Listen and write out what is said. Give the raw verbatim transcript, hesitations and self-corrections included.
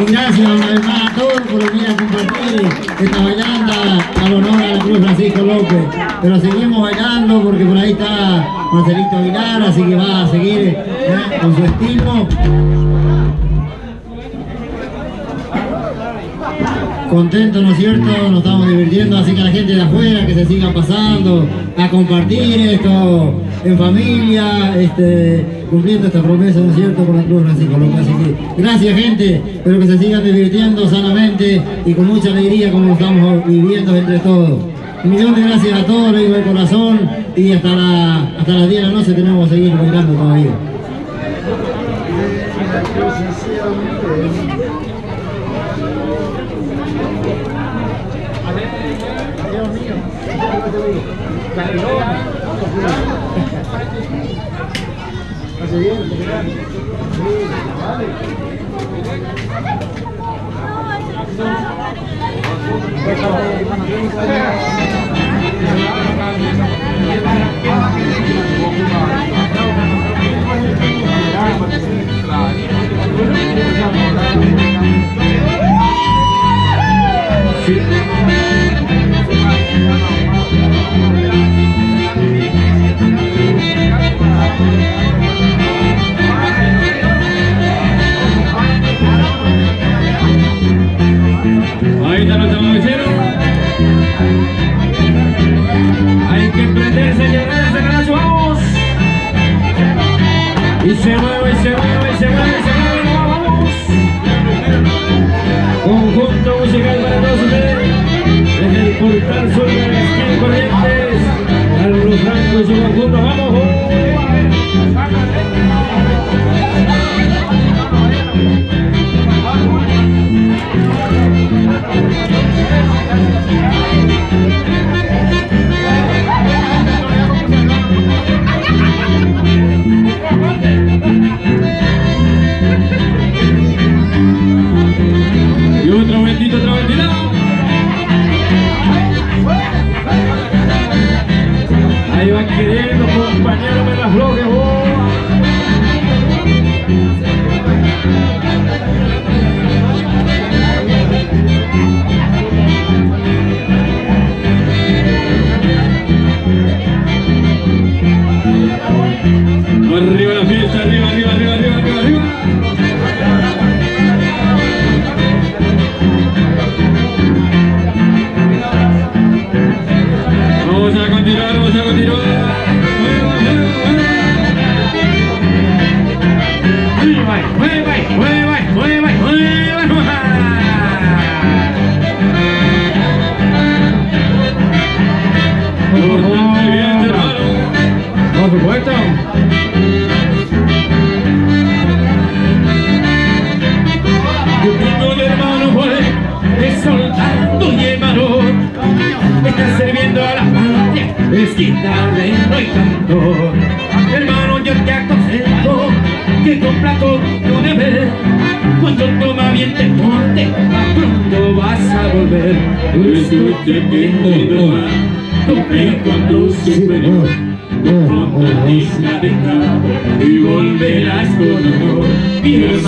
Y gracias una vez más a todos por venir a compartir esta bailanda al honor a la Cruz Francisco López. Pero seguimos bailando porque por ahí está Marcelito Aguilar, así que va a seguir ¿eh? con su estilo. Contentos, ¿no es cierto? Nos estamos divirtiendo, así que la gente de afuera que se siga pasando a compartir esto en familia, este, cumpliendo esta promesa, ¿no es cierto?, con la Cruz Francisco López. Así que gracias, gente, espero que se sigan divirtiendo sanamente y con mucha alegría como lo estamos viviendo entre todos. Un millón de gracias a todos, lo digo de corazón, y hasta, la, hasta las diez de la noche tenemos que seguir bailando todavía. Ahí está nuestro cabecero. Hay que prenderse, llenarse, carajo, vamos. Y se mueve, y se mueve, y se mueve, y se mueve, vamos. Conjunto musical para todos ustedes. Desde el portal sur de la esquina Corrientes, Carlos Franco y su conjunto, vamos. Y otro momentito, otro momentito. Ahí va queriendo, compañero, me las bloques, oh. Arriba la fiesta, arriba, arriba, arriba, arriba, arriba, arriba. Vamos a continuar, vamos a continuar. Mueva, mueva, mueva, mueva, mueva. Bastante bien, hermano. Por supuesto. Soltando y hermano, está sirviendo a la patria, es guitarrero y cantor. Hermano, yo te aconsejo que cumpla con tu deber. Cuando toma bien te monte, pronto vas a volver. Escuche que te tope con tu superior, con tu digna de cabo y volverás con honor.